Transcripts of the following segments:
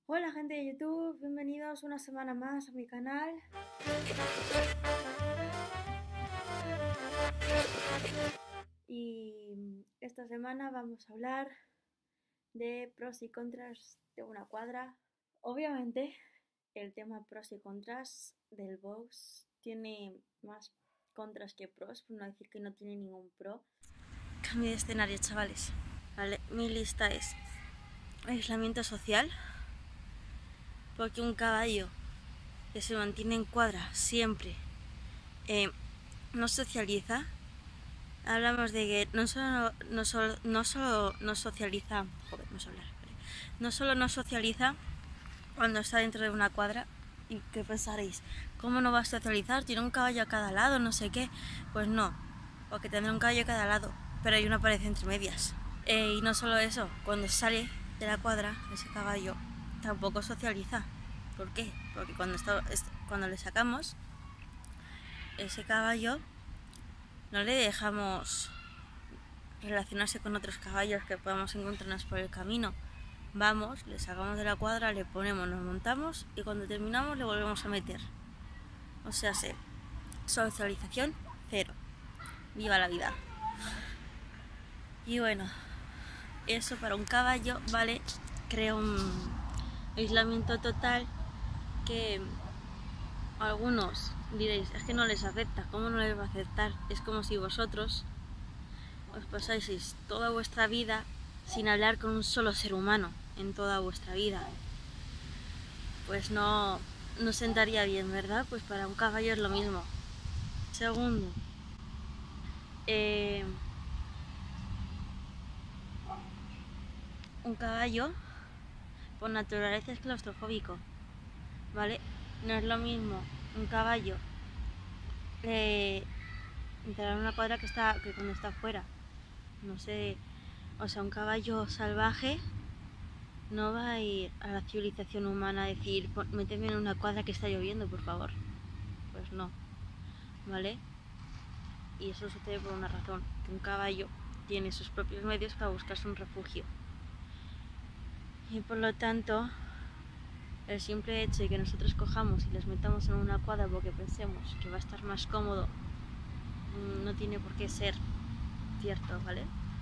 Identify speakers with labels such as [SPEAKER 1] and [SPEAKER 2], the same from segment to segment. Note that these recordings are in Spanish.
[SPEAKER 1] Hola gente de YouTube, bienvenidos una semana más a mi canal. Y esta semana vamos a hablar de pros y contras de una cuadra. Obviamente el tema pros y contras del box tiene más contras que pros, por no decir que no tiene ningún pro. Cambio de escenario, chavales. Vale, mi lista es aislamiento social, porque un caballo que se mantiene en cuadra siempre no socializa. Hablamos de que no solo no socializa, no solo no socializa cuando está dentro de una cuadra. ¿Y qué pensaréis? ¿Cómo no va a socializar? Tiene un caballo a cada lado, no sé qué. Pues no, porque tendrá un caballo a cada lado, pero hay una pared entre medias. Y no solo eso, cuando sale de la cuadra, ese caballo tampoco socializa. ¿Por qué? Porque cuando le sacamos, ese caballo no le dejamos relacionarse con otros caballos que podamos encontrarnos por el camino. Vamos, le sacamos de la cuadra, le ponemos, nos montamos y cuando terminamos le volvemos a meter. O sea, socialización cero. Viva la vida. Y bueno, eso para un caballo, ¿vale? Crea un aislamiento total que algunos diréis, es que no les afecta. ¿Cómo no les va a afectar? Es como si vosotros os pasáis toda vuestra vida sin hablar con un solo ser humano en toda vuestra vida. Pues no sentaría bien, ¿verdad? Pues para un caballo es lo mismo. Segundo, un caballo por naturaleza es claustrofóbico, ¿vale? No es lo mismo un caballo entrar en una cuadra que cuando está afuera. No sé, o sea, un caballo salvaje no va a ir a la civilización humana a decir, méteme en una cuadra que está lloviendo, por favor. Pues no, ¿vale? Y eso sucede por una razón, que un caballo tiene sus propios medios para buscarse un refugio. Y por lo tanto, el simple hecho de que nosotros cojamos y les metamos en una cuadra porque pensemos que va a estar más cómodo, no tiene por qué ser cierto, ¿vale?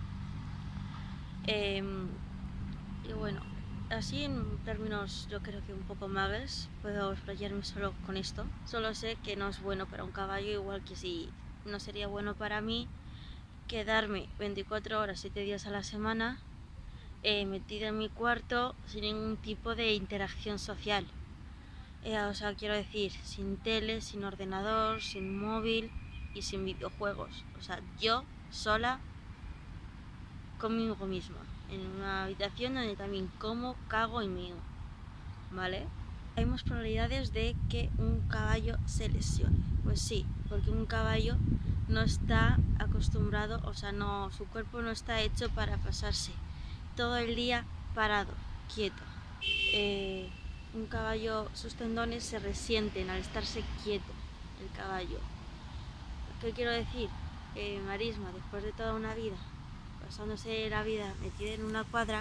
[SPEAKER 1] Y bueno, así en términos yo creo que un poco magres, puedo explayarme solo con esto. Solo sé que no es bueno para un caballo, igual que si no sería bueno para mí quedarme 24 horas, 7 días a la semana metida en mi cuarto sin ningún tipo de interacción social. O sea, quiero decir, sin tele, sin ordenador, sin móvil y sin videojuegos. O sea, yo sola conmigo misma, en una habitación donde también como, cago y meo, ¿vale? Hay más probabilidades de que un caballo se lesione. Pues sí, porque un caballo no está acostumbrado, o sea, su cuerpo no está hecho para pasarse todo el día parado, quieto. Un caballo, sus tendones se resienten al estarse quieto, el caballo. ¿Qué quiero decir? Marisma, después de toda una vida pasándose la vida metida en una cuadra,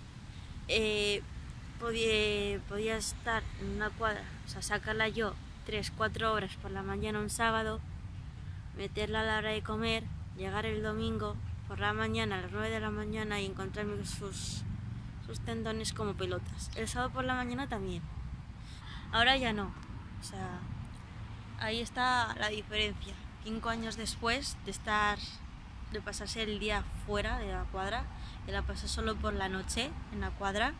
[SPEAKER 1] podía estar en una cuadra, o sea, sacarla yo 3-4 horas por la mañana un sábado, meterla a la hora de comer, llegar el domingo por la mañana a las 9 de la mañana y encontrarme sus tendones como pelotas. El sábado por la mañana también. Ahora ya no. O sea, ahí está la diferencia. 5 años después de pasarse el día fuera de la cuadra, de la pasar solo por la noche en la cuadra,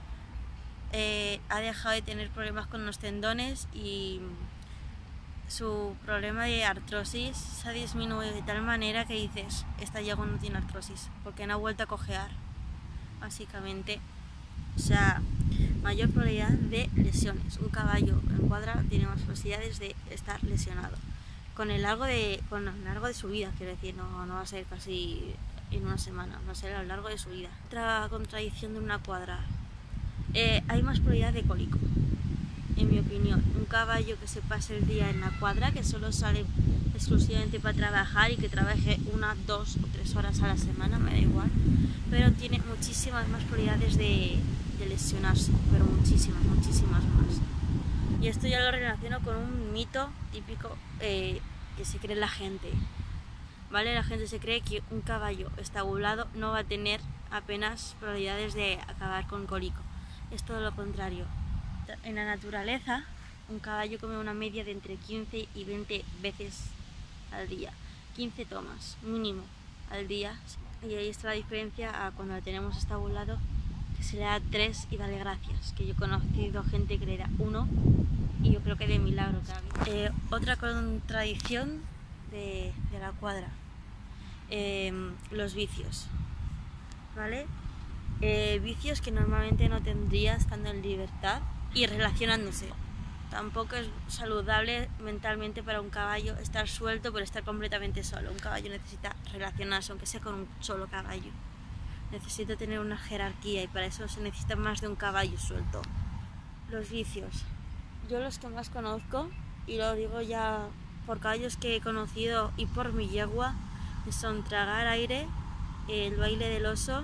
[SPEAKER 1] ha dejado de tener problemas con los tendones y su problema de artrosis se ha disminuido de tal manera que dices, esta yegua no tiene artrosis porque no ha vuelto a cojear, básicamente. O sea, mayor probabilidad de lesiones. Un caballo en cuadra tiene más posibilidades de estar lesionado con el largo de su vida, quiero decir, no va a ser casi en una semana, va a ser a lo largo de su vida. Otra contradicción de una cuadra, hay más probabilidad de cólico, en mi opinión. Un caballo que se pase el día en la cuadra, que solo sale exclusivamente para trabajar y que trabaje 1, 2 o 3 horas a la semana, me da igual, pero tiene muchísimas más probabilidades de de lesionarse, pero muchísimas, muchísimas más. Y esto ya lo relaciono con un mito típico que se cree la gente, ¿vale? La gente se cree que un caballo estabulado no va a tener apenas probabilidades de acabar con cólico. Es todo lo contrario. En la naturaleza, un caballo come una media de entre 15 y 20 veces al día. 15 tomas, mínimo, al día. Y ahí está la diferencia a cuando la tenemos estabulado, que se le da 3 y dale gracias. Que yo he conocido gente que le da 1 y yo creo que de milagro también. Otra contradicción de la cuadra. Los vicios, ¿vale? Vicios que normalmente no tendría estando en libertad y relacionándose. Tampoco es saludable mentalmente para un caballo estar suelto por estar completamente solo. Un caballo necesita relacionarse, aunque sea con un solo caballo. Necesita tener una jerarquía y para eso se necesita más de un caballo suelto. Los vicios. Yo los que más conozco, y lo digo ya por caballos que he conocido y por mi yegua, son tragar aire, el baile del oso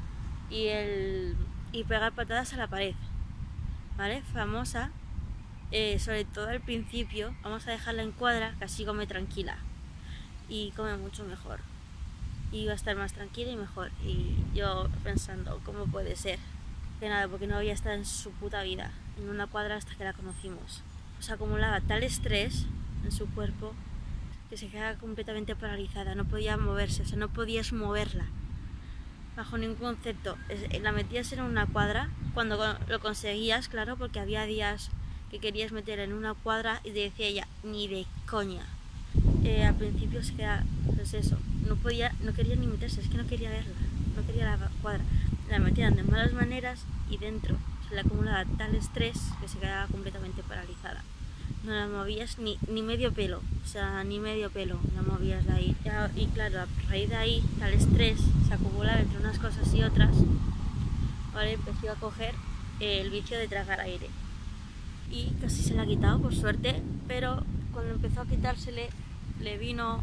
[SPEAKER 1] y pegar patadas a la pared, ¿vale? Famosa, sobre todo al principio. Vamos a dejarla en cuadra, que así come tranquila y come mucho mejor y va a estar más tranquila y mejor. Y yo pensando, ¿cómo puede ser? Que nada, porque no había estado en su puta vida en una cuadra hasta que la conocimos. O sea, acumulaba tal estrés en su cuerpo que se quedaba completamente paralizada, no podía moverse, o sea, no podías moverla bajo ningún concepto. La metías en una cuadra cuando lo conseguías, claro, porque había días que querías meter en una cuadra y te decía ella, ni de coña. Al principio se quedaba, pues eso, no quería ni meterse, es que no quería verla, no quería la cuadra. La metían de malas maneras y dentro se le acumulaba tal estrés que se quedaba completamente paralizada. No la movías ni medio pelo, o sea, ni medio pelo la movías de ahí. Y claro, a raíz de ahí, tal estrés se acumulaba entre unas cosas y otras, ¿vale? Empezó a coger el vicio de tragar aire. Y casi se la ha quitado, por suerte, pero cuando empezó a quitársele, le vino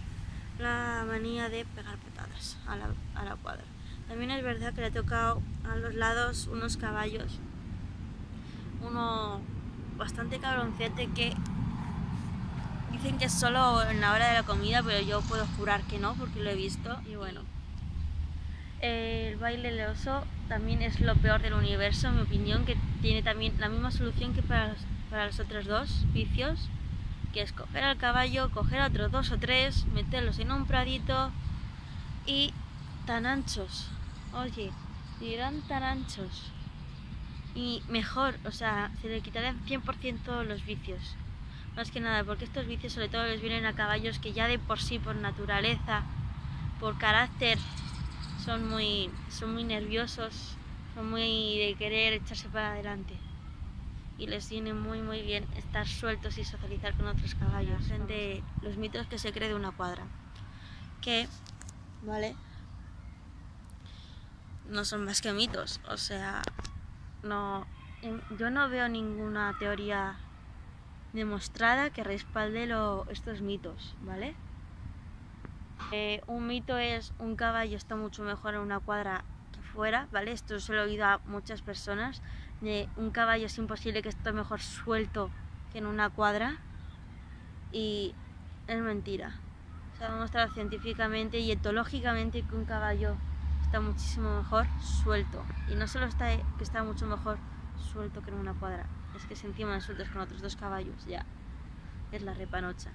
[SPEAKER 1] la manía de pegar patadas a la cuadra. También es verdad que le ha tocado a los lados unos caballos, uno bastante cabroncete que dicen que es solo en la hora de la comida, pero yo puedo jurar que no porque lo he visto. Y bueno, el baile del oso también es lo peor del universo, en mi opinión, que tiene también la misma solución que para los otros dos vicios, que es coger al caballo, coger a otros 2 o 3, meterlos en un pradito y tan anchos, oye, irán tan anchos y mejor, o sea, se le quitarían 100% todos los vicios. Más que nada, porque estos vicios sobre todo les vienen a caballos que ya de por sí, por naturaleza, por carácter, son muy nerviosos, son muy de querer echarse para adelante. Y les viene muy muy bien estar sueltos y socializar con otros caballos. De los mitos que se cree de una cuadra, que, ¿vale? No son más que mitos, o sea, yo no veo ninguna teoría demostrada que respalde estos mitos, ¿vale? Un mito es un caballo está mucho mejor en una cuadra que fuera, ¿vale? Esto se lo he oído a muchas personas. Un caballo es imposible que esté mejor suelto que en una cuadra, y es mentira. Se ha demostrado científicamente y etológicamente que un caballo está muchísimo mejor suelto, y no solo que está mucho mejor suelto que en una cuadra, es que se encima de sueltos con otros 2 caballos, ya es la repanocha.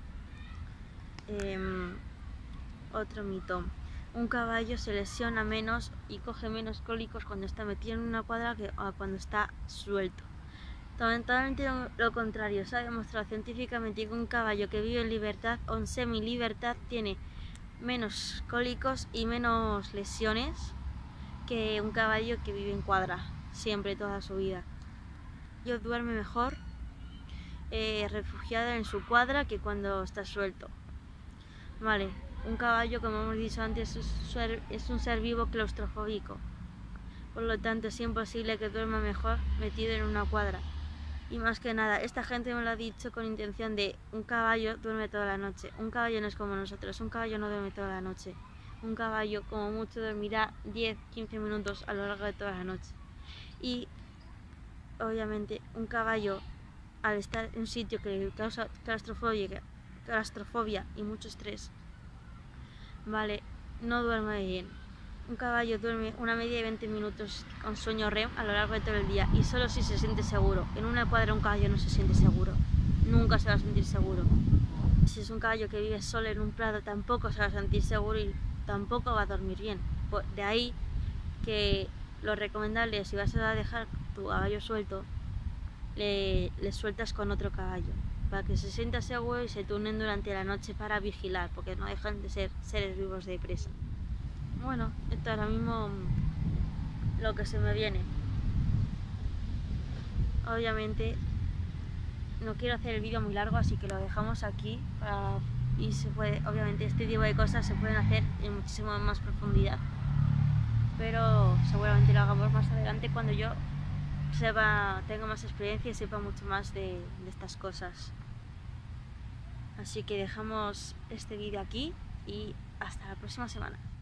[SPEAKER 1] Otro mito: un caballo se lesiona menos y coge menos cólicos cuando está metido en una cuadra que cuando está suelto. Totalmente lo contrario. Se ha demostrado científicamente que un caballo que vive en libertad o en semi-libertad tiene menos cólicos y menos lesiones que un caballo que vive en cuadra siempre, toda su vida. Yo duerme mejor refugiada en su cuadra que cuando está suelto. Vale, un caballo, como hemos dicho antes, es un ser vivo claustrofóbico. Por lo tanto, es imposible que duerma mejor metido en una cuadra. Y más que nada, esta gente me lo ha dicho con intención de: un caballo duerme toda la noche. Un caballo no es como nosotros, un caballo no duerme toda la noche. Un caballo como mucho dormirá 10-15 minutos a lo largo de toda la noche. Y obviamente un caballo, al estar en un sitio que causa claustrofobia y mucho estrés, vale, no duerme bien. Un caballo duerme una media de 20 minutos con sueño REM a lo largo de todo el día, y solo si se siente seguro. En una cuadra un caballo no se siente seguro, nunca se va a sentir seguro. Si es un caballo que vive solo en un prado, tampoco se va a sentir seguro y tampoco va a dormir bien. De ahí que lo recomendable es, si vas a dejar tu caballo suelto, le sueltas con otro caballo, para que se sienta seguro y se turnen durante la noche para vigilar, porque no dejan de ser seres vivos de presa. Bueno, esto ahora mismo lo que se me viene. Obviamente no quiero hacer el vídeo muy largo, así que lo dejamos aquí y se puede, obviamente este tipo de cosas se pueden hacer en muchísima más profundidad, pero seguramente lo hagamos más adelante cuando yo tenga más experiencia y sepa mucho más de estas cosas. Así que dejamos este vídeo aquí y hasta la próxima semana.